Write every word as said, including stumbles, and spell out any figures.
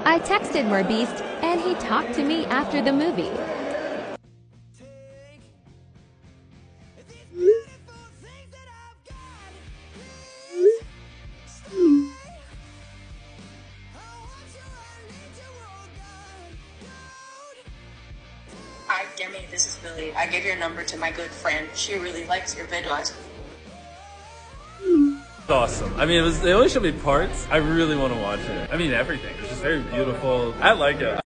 I texted Morbeast, and he talked to me after the movie. Hi, Demi, this is Billy. I gave your number to my good friend. She really likes your videos. Awesome. I mean, it was, they only showed me parts. I really want to watch it. I mean, everything. It's just very beautiful. I like it.